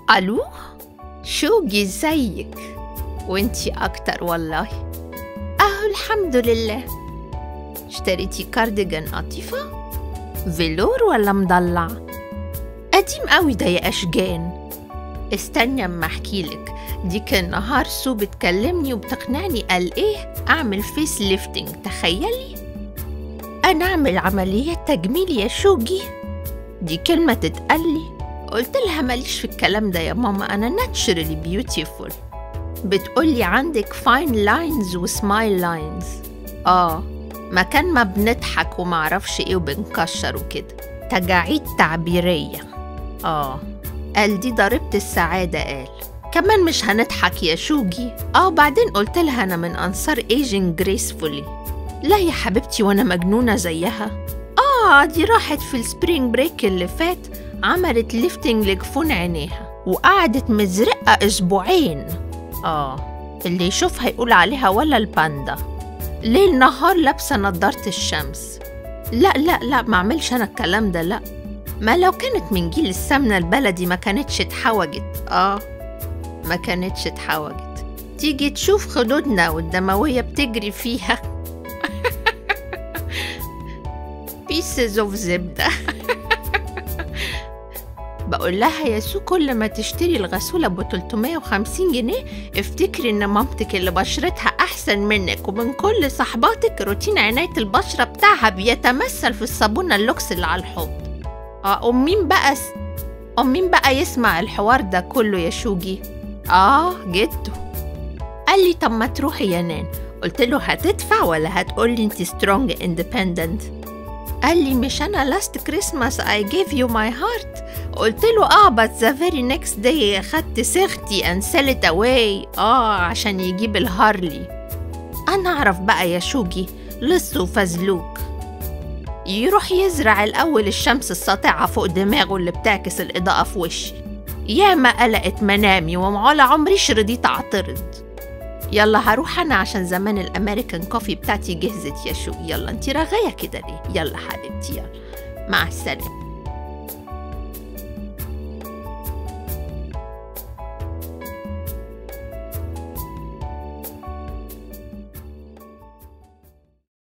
ألو؟ شوقي ازيك؟ وانتي أكتر والله. الحمد لله. اشتريتي كارديجان قطيفة؟ فيلور ولا مضلع؟ قديم قوي ده يا أشجان. استني أما أحكيلك. دي كان نهار سو بتكلمني وبتقنعني قال إيه أعمل فيس ليفتنج. تخيلي أنا أعمل عملية تجميل يا شوقي. دي كلمة تتقلي. قلت لها ماليش في الكلام ده يا ماما، أنا ناتشرالي بيوتيفول. بتقولي عندك فاين لاينز وسمايل لاينز. مكان ما بنضحك ومعرفش ايه وبنكشر وكده، تجاعيد تعبيرية. قال دي ضريبة السعادة. قال كمان مش هنضحك يا شوقي. بعدين قلت لها أنا من أنصار ايجينج جريسفولي. لا يا حبيبتي وأنا مجنونة زيها. دي راحت في السبرينج بريك اللي فات، عملت ليفتنج لجفون عينيها وقعدت مزرقة أسبوعين. اللي يشوفها يقول عليها ولا الباندا. ليل نهار لابسة نضارة الشمس. لا لا لا، ما عملش أنا الكلام ده. لا، ما لو كانت من جيل السمنة البلدي ما كانتش اتحوجت. ما كانتش اتحوجت. تيجي تشوف خدودنا والدموية بتجري فيها. pieces of زبدة. بقول لها يا سو كل ما تشتري الغسولة ب 350 جنيه افتكري ان مامتك اللي بشرتها احسن منك ومن كل صحباتك روتين عناية البشرة بتاعها بيتمثل في الصابونة اللوكس اللي على الحوض. ومين بقى يسمع الحوار ده كله يا شوقي؟ جده. قال لي طب ما تروحي يا نان. قلت له هتدفع ولا هتقولي انت سترونج اندبندنت؟ قال لي مش أنا last Christmas I gave you my heart. قلت له but the very next day خدت صيغتي and sell it away عشان يجيب الهارلي. أنا أعرف بقى يا شوقي لص وفزلوك. يروح يزرع الأول الشمس الساطعة فوق دماغه اللي بتعكس الإضاءة في وشي. ياما قلقت منامي ومعولة عمريش رضيت أعترض. يلا هروح أنا عشان زمان الأمريكان كوفي بتاعتي جهزت يا شوقي. يلا انتي رغاية كده ليه؟ يلا حبيبتي يلا مع السلامة.